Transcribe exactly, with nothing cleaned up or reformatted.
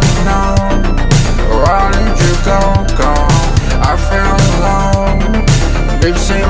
unknown. Why did you go, go? I feel alone. Babe, say